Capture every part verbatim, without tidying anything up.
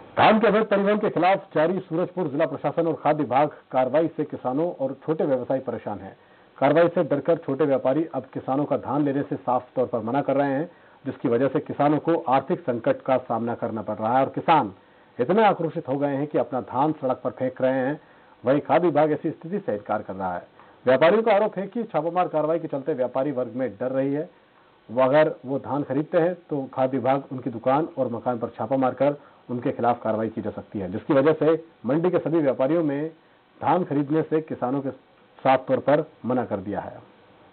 धान के अवैध परिवहन के खिलाफ जारी सूरजपुर जिला प्रशासन और खाद्य विभाग कार्रवाई से किसानों और छोटे व्यवसायी परेशान हैं। कार्रवाई से डरकर छोटे व्यापारी अब किसानों का धान लेने से साफ तौर पर मना कर रहे हैं, जिसकी वजह से किसानों को आर्थिक संकट का सामना करना पड़ रहा है और किसान इतने आक्रोशित हो गए हैं कि अपना धान सड़क पर फेंक रहे हैं। वहीं खाद्य विभाग ऐसी स्थिति से इनकार कर रहा है। व्यापारियों का आरोप है कि छापामार कार्रवाई के चलते व्यापारी वर्ग में डर रही है। वो अगर वो धान खरीदते हैं तो खाद्य विभाग उनकी दुकान और मकान पर छापा मारकर उनके खिलाफ कार्रवाई की जा सकती है, जिसकी वजह से मंडी के सभी व्यापारियों में धान खरीदने से किसानों के साफ तौर पर मना कर दिया है।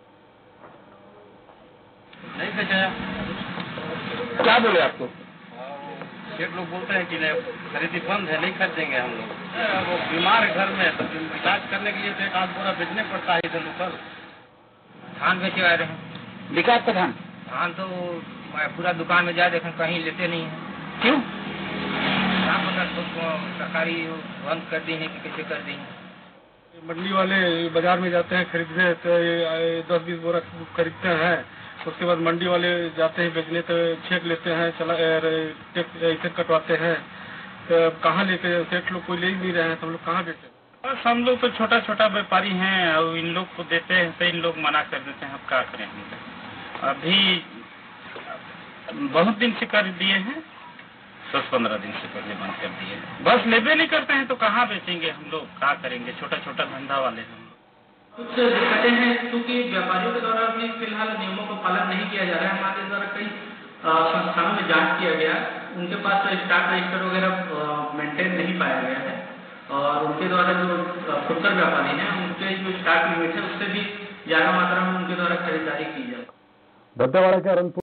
नहीं बेचा। क्या बोले आपको? एक लोग बोलते हैं कि नहीं खरीदी बंद है, नहीं खरीदेंगे हम लोग। वो बीमार है घर में, तो इलाज करने के लिए तो एक आध बोरा बेचने पड़ता है इधर उधर। धान बेचे आ रहे हैं, बिका आपका धान? धान तो पूरा दुकान में जा देखें, कहीं लेते नहीं है। क्यों? सरकारी बंद कर दी है कि कैसे कर दी है? मंडी वाले बाजार में जाते हैं खरीदने, तो दस बीस बोरा खरीदते हैं। उसके बाद मंडी वाले जाते हैं बेचने, तो छेक लेते हैं, चला ऐसे कटवाते हैं। तो कहाँ लेके सेठ लोग कोई ले ही नहीं रहे हैं, तो हम लोग कहाँ बेचते? बस हम लोग तो छोटा छोटा व्यापारी हैं और इन लोग को देते हैं तो इन लोग मना कर देते हैं। अब क्या करें? अभी बहुत दिन से कर दिए हैं, दस पंद्रह दिन से पहले बंद कर दिए हैं। बस लेबे नहीं करते हैं तो कहाँ बेचेंगे हम लोग, क्या करेंगे? छोटा छोटा धंधा वाले हैं। कुछ दिक्कतें हैं क्योंकि व्यापारियों के द्वारा भी फिलहाल नियमों का पालन नहीं किया जा रहा है। हमारे द्वारा कई संस्थानों में जांच किया गया, उनके पास तो स्टॉक रजिस्टर वगैरह मेंटेन नहीं पाया गया है और उनके द्वारा जो फुटकर व्यापारी हैं उनके जो स्टॉक लिमिट है उससे भी ज्यादा मात्रा में उनके द्वारा खरीदारी की जाए। दंतेवाड़ा के